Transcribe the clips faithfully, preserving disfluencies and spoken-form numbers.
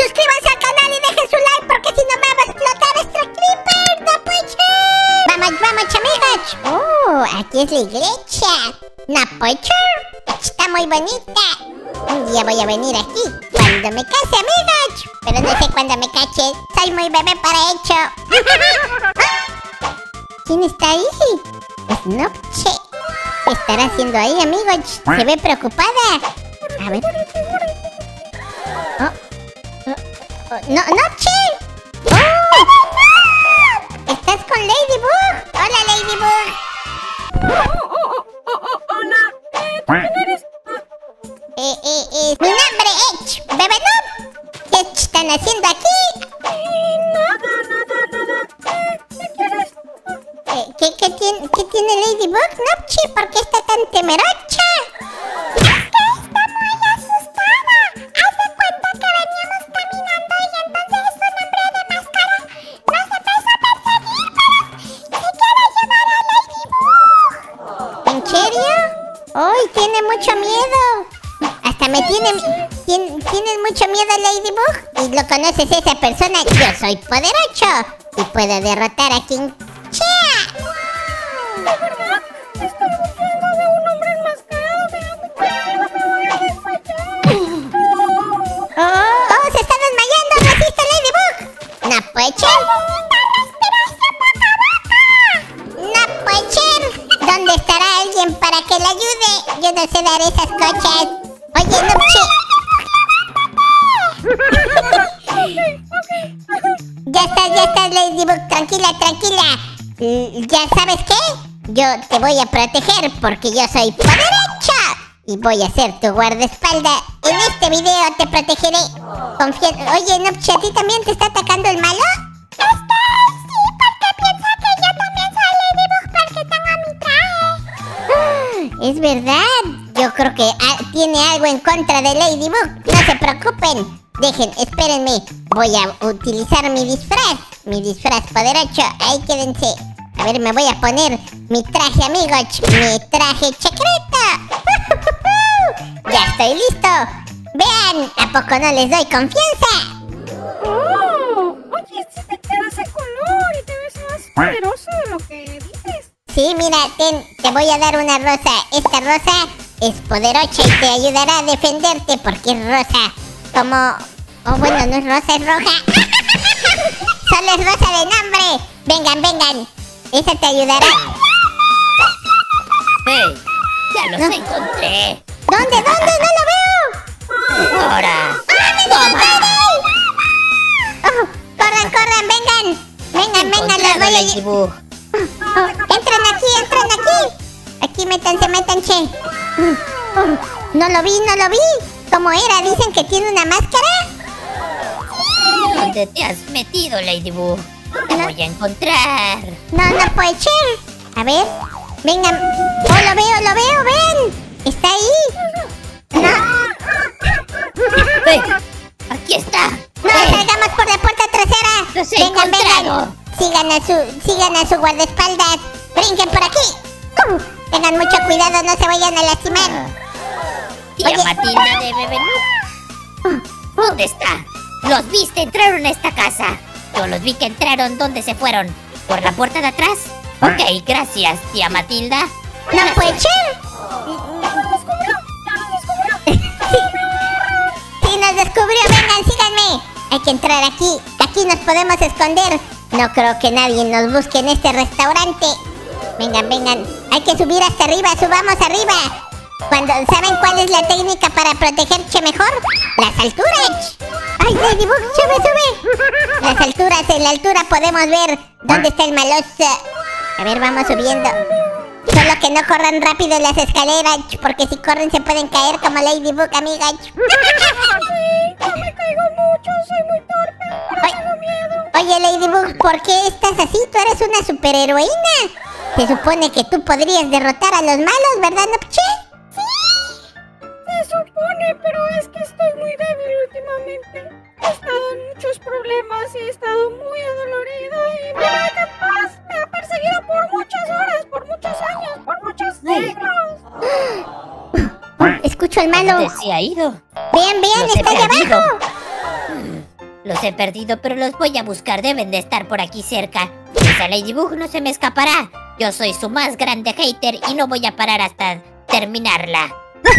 suscríbanse al canal y dejen su like porque si no me va a explotar este creeper. ¡No puede ser! Vamos, vamos, amigos. Oh, aquí es la iglesia. ¿No puede ser? Está muy bonita. Un día voy a venir aquí cuando me case, amigos. Pero no sé cuándo me cache. Soy muy bebé para hecho. ¿Quién está ahí? Es Nopche. ¿Qué estará haciendo ahí, amigos? Se ve preocupada. A ver. Oh. Oh. Oh. No, Nopche. Oh. ¿Estás con Ladybug? Hola, Ladybug. Hola. ¿Quién eres? Eh, eh, eh, mi nombre es Bebé Noob. ¿Qué están haciendo aquí? Nada, nada, nada. ¿Qué quieres? Eh, ¿qué, qué, tiene, ¿Qué tiene Ladybug, Nopche? ¿Por qué está tan temerosa? Es que está muy asustada. Haz de cuenta que veníamos caminando y entonces un hombre de máscara nos empezó a perseguir, pero se quiere llevar a Ladybug. ¿En serio? ¡Ay, tiene mucho miedo! Hasta me tiene... ¿Tien, ¿Tienes mucho miedo, Ladybug? ¿Y lo conoces a esa persona? Yo soy poderoso y puedo derrotar a quien sea. ¿De verdad? Estoy huyendo de un hombre enmascarado. Me da mucho miedo, me voy a desmayar. ¡Oh! ¡Oh! ¡Se está desmayando! ¡Resiste, Ladybug! ¡No puede ser! ¡No puede ser! ¿Dónde estará alguien para que le ayude? Yo no sé dar esas cosas. Oye, Nopche. Ya estás, ya estás, Ladybug. Tranquila, tranquila. Y ¿ya sabes qué? Yo te voy a proteger porque yo soy poderosa. Y voy a ser tu guardaespaldas. En este video te protegeré. Confía... Oye, Nopche, ¿a ti también te está atacando el malo? Es que sí, porque piensa que yo también soy Ladybug porque tengo mi traje. Es verdad. Yo creo que ah, tiene algo en contra de Ladybug. No se preocupen. Dejen, espérenme. Voy a utilizar mi disfraz. Mi disfraz poderoso. Ahí quédense. A ver, me voy a poner mi traje, amigos. Mi traje secreto. Ya estoy listo. Vean, ¿a poco no les doy confianza? Oh, oye, si te queda ese color y te ves más poderoso de lo que dices. Sí, mira, ten, te voy a dar una rosa. Esta rosa es poderosa y te ayudará a defenderte porque es rosa. Como... Oh, bueno, no es rosa, es roja. Solo es rosa de nombre. Vengan, vengan. Esa te ayudará. ¡Hey! ¡Ya los no. encontré! ¿Dónde, dónde? ¡No lo veo! ¡Ahora! ¡Toma! Oh, ¡corran, corran! ¡Vengan! ¡Vengan, vengan! ¡Los voy a... Ladybug. Oh, oh, ¡entren aquí, entren aquí! Aquí, métanse, métanse. Oh, oh, no lo vi, no lo vi. ¿Cómo era? ¿Dicen que tiene una máscara? ¿Dónde te has metido, Ladybug? Te No. voy a encontrar. No, no puede ser. A ver, vengan. Oh, lo veo, lo veo, ven. Está ahí. No, ¡Hey! ¡Aquí está! no, ¡Ven! salgamos por la puerta trasera. ¡Los he Vengan, encontrado! vengan. Sigan a su, sigan a su guardaespaldas. Brinquen por aquí. Uh, tengan mucho cuidado, no se vayan a lastimar. Tía Oye. Matilda de Bebé Noob. ¿Dónde está? Los viste, entraron a esta casa. Yo los vi que entraron. ¿Dónde se fueron? ¿Por la puerta de atrás? Ok, gracias, tía Matilda. No puede ser. Sí, nos descubrió. Vengan, síganme. Hay que entrar aquí. Aquí nos podemos esconder. No creo que nadie nos busque en este restaurante. Vengan, vengan. Hay que subir hasta arriba. Subamos arriba. Cuando, ¿saben cuál es la técnica para protegerse mejor? Las alturas. ¡Ay, Ladybug! ¡Sube, sube! Las alturas, en la altura podemos ver dónde está el maloso. A ver, vamos subiendo. Solo que no corran rápido en las escaleras, porque si corren se pueden caer como Ladybug, amigas. Sí, yo me caigo mucho, soy muy torpe, pero tengo miedo. Oye, Ladybug, ¿por qué estás así? Tú eres una superheroína. Se supone que tú podrías derrotar a los malos, ¿verdad, Nopche? Se supone, pero es que estoy muy débil últimamente. He estado en muchos problemas y he estado muy adolorida y me da capaz. Me ha perseguido por muchas horas, por muchos años, por muchos siglos. Escucho al malo. ¿Dónde se ha ido? Vean, vean, Los he está allá perdido. abajo. Los he perdido, pero los voy a buscar. Deben de estar por aquí cerca. Esa Ladybug no se me escapará. Yo soy su más grande hater y no voy a parar hasta terminarla.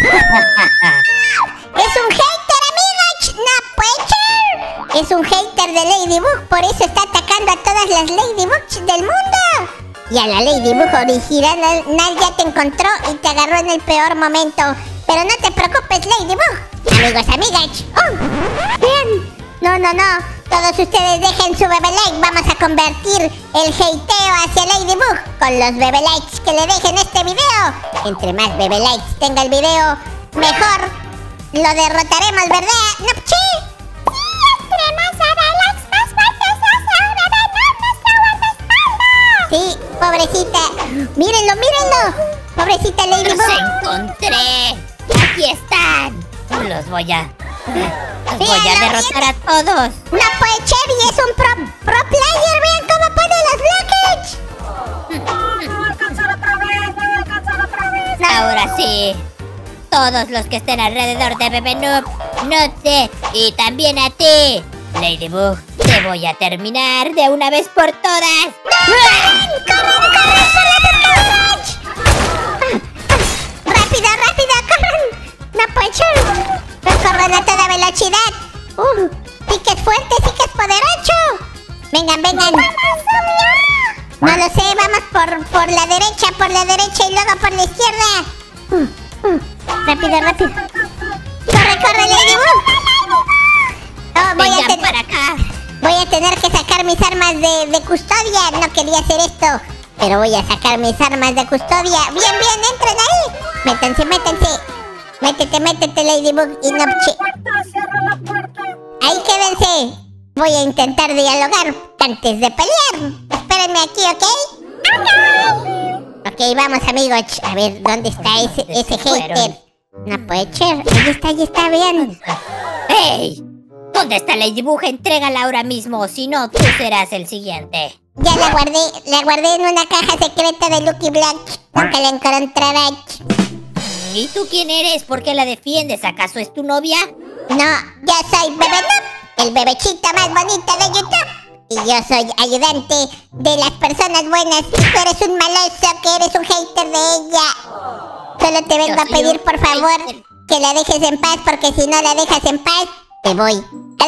¡Es un hater, amigos! ¡No puede ser! Es un hater de Ladybug, por eso está atacando a todas las Ladybugs del mundo. Y a la Ladybug original ya te encontró y te agarró en el peor momento. Pero no te preocupes, Ladybug. Amigos, amigas. ¡Oh! ¡Bien! No, no, no. Todos ustedes dejen su bebé like. Vamos a convertir el hateo hacia Ladybug con los bebé likes que le dejen este video. Entre más bebé likes tenga el video, mejor lo derrotaremos, ¿verdad? ¿No, sí? Sí, entre más bebé likes, más fuerte se hace un bebé nuestro guardaespaldas. Sí, pobrecita. Mírenlo, mírenlo. Pobrecita Ladybug. ¡Los encontré! ¡Aquí están! Los voy a... Los voy a derrotar a todos. No puede ser, y es un pro, pro player. Vean cómo pone los bloques. ¡Me voy a alcanzar otra vez! ¡Me voy a alcanzar otra vez! Ahora sí. Todos los que estén alrededor de Bebé Noob, Notze y también a ti, Ladybug, te voy a terminar de una vez por todas. ¡Corran! ¡Corran, corran, corran, corran! ¡Rápido, rápido, corran! ¡No puede ser! ¡Corran a toda velocidad! ¡Uh! ¡Sí que es fuerte, sí que es poderoso! ¡Vengan, vengan! No lo sé, vamos por, por la derecha, por la derecha y luego por la izquierda. Uh, uh. ¡Rápido, rápido! ¡Corre, corre, Ladybug! Oh, voy, a Vengan para acá. voy a tener que sacar mis armas de, de custodia. No quería hacer esto, pero voy a sacar mis armas de custodia. ¡Bien, bien! ¡Entren ahí! ¡Métanse, métanse! Métete, métete, Ladybug y Nopchi. ¡Cierra la puerta! Ahí quédense. Voy a intentar dialogar antes de pelear. Espérenme aquí, ¿ok? Ok, vamos, amigos. A ver, ¿dónde está ese, ese hater? No puede ser. Ahí está, ahí está, vean. ¡Hey! ¿Dónde está Ladybug? Entrégala ahora mismo, si no, tú serás el siguiente. Ya la guardé, la guardé en una caja secreta de Lucky Black. Nunca la encontrarás. ¿Y tú quién eres? ¿Por qué la defiendes? ¿Acaso es tu novia? No, yo soy Bebé Noob, el bebechito más bonito de YouTube. Y yo soy ayudante de las personas buenas. Y tú eres un maloso, que eres un hater de ella. Solo te vengo Yo a soy pedir, un por favor, hater. que la dejes en paz, porque si no la dejas en paz, te voy a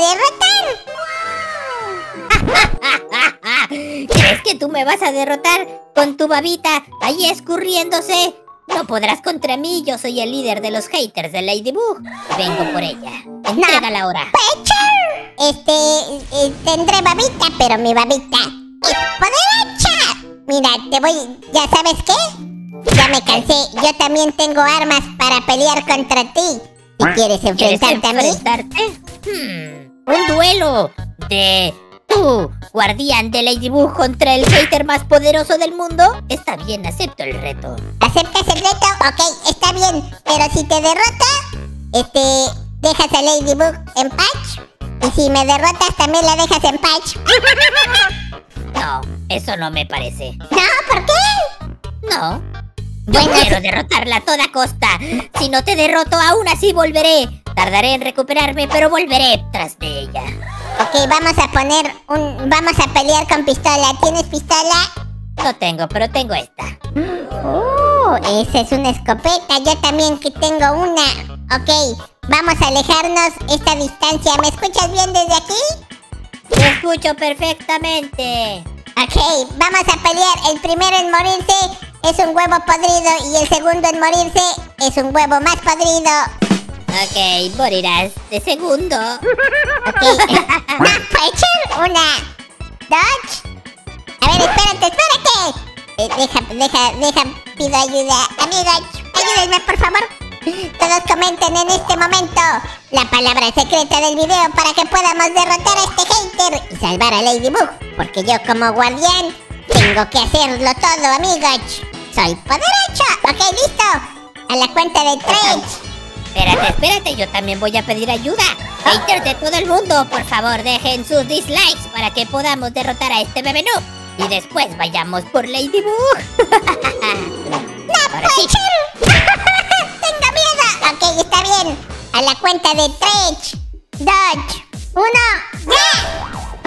derrotar. ¿Crees que tú me vas a derrotar con tu babita ahí escurriéndose? No podrás contra mí, yo soy el líder de los haters de Ladybug. Vengo por ella. Entrégala ahora. ¡Pecher! Este, eh, tendré babita, pero mi babita es poderosa. Mira, te voy... ¿Ya sabes qué? Ya me cansé. Yo también tengo armas para pelear contra ti. Si quieres ¿Quieres enfrentarte a mí. enfrentarte? Hmm, un duelo de tú, guardián de Ladybug, contra el hater más poderoso del mundo. Está bien, acepto el reto. ¿Aceptas el reto? Ok, está bien. Pero si te derrota, este, dejas a Ladybug en paz. Y si me derrotas, también la dejas en paz. No, eso no me parece. No, ¿por qué? No. Yo Bueno, quiero si- derrotarla a toda costa. Si no te derroto, aún así volveré. Tardaré en recuperarme, pero volveré tras de ella. Ok, vamos a poner un... Vamos a pelear con pistola. ¿Tienes pistola? No tengo, pero tengo esta. Oh, esa es una escopeta. Yo también que tengo una. Ok, vamos a alejarnos esta distancia. ¿Me escuchas bien desde aquí? Te escucho perfectamente. Ok, vamos a pelear. El primero en morirse es un huevo podrido y el segundo en morirse es un huevo más podrido. Ok, morirás de segundo. Ok. No, puede ser. Una, dos. A ver, espérate, espérate. Eh, deja, deja, deja, pido ayuda. Amigos, ayúdenme, por favor. Todos comenten en este momento la palabra secreta del video para que podamos derrotar a este hater y salvar a Ladybug. Porque yo, como guardián, tengo que hacerlo todo, amigos. Soy poderoso. Ok, listo. A la cuenta de tres. Espérate, espérate, yo también voy a pedir ayuda. Haters de todo el mundo, por favor, dejen sus dislikes para que podamos derrotar a este Bebé Noob. Y después vayamos por Ladybug. ¡No Ahora sí. puede ser! ¡Tengo miedo! Ok, está bien. A la cuenta de tres, dos, uno, ¡ya!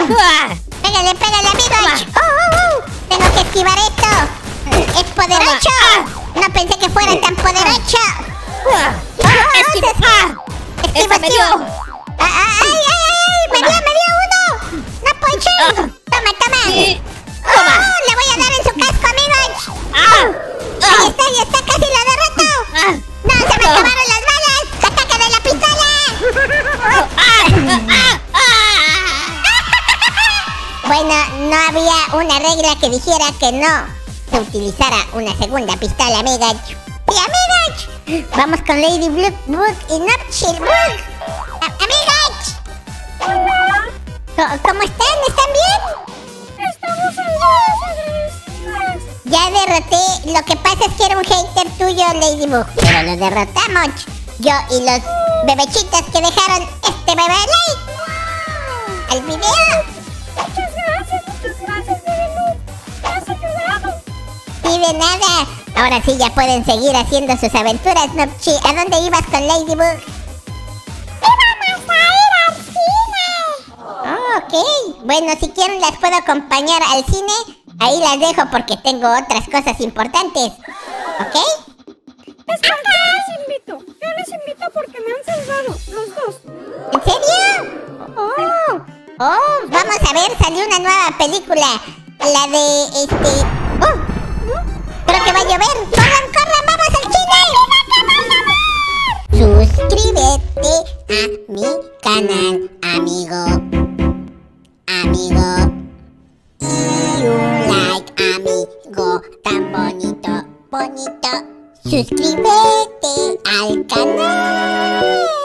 ¡Ah! Pégale, pégale, amigos. Oh, oh, oh. Tengo que esquivar esto. Es poderoso. No pensé que fuera tan poderoso. ¡Ah! Oh, oh, Esquiva. se- ¡Ah! Esquivo, ¡Ese me esquivo. dio! Ah, ah, ¡Ay, ay, ay! ¡Me dio, me dio uno! ¡No puede ser! ¡Toma, toma! Sí. ¡Oh! Toma. ¡Le voy a dar en su casco, amigos! ¡Ah! ¡Ahí está, ahí está! ¡Casi lo derroto! ¡Ah! ¡No, se me Ah. acabaron las balas! ¡Ataque de la pistola! ¡Ah! ¡Ah! ¡Ah! Bueno, no había una regla que dijera que no se utilizara una segunda pistola, amigos. ¡Y amigos! Vamos con Lady Bug y Nopchil Bug. A- ¡Amigos! Hola. ¿Cómo cómo están? ¿Están bien? Estamos salvados, agradecidas. Ya derroté, lo que pasa es que era un hater tuyo, Ladybug, pero lo derrotamos. Yo y los bebechitos que dejaron este bebé like al video. Muchas gracias, muchas gracias, Bebelú. Me has ayudado. Y de nada. Ahora sí ya pueden seguir haciendo sus aventuras, Nopchi. ¿A dónde ibas con Ladybug? ¡Íbamos a ir al cine! Oh, ok. Bueno, si quieren las puedo acompañar al cine. Ahí las dejo porque tengo otras cosas importantes. ¿Ok? Es que yo les invito. Yo les invito porque me han salvado, los dos. ¿En serio? Oh, oh, vamos a ver, salió una nueva película. La de este. Oh, creo que va a llover. ¡Corran, corran! ¡Vamos al cine! Suscríbete a mi canal, amigo. Amigo. Y un like, amigo. Tan bonito, bonito. Suscríbete al canal.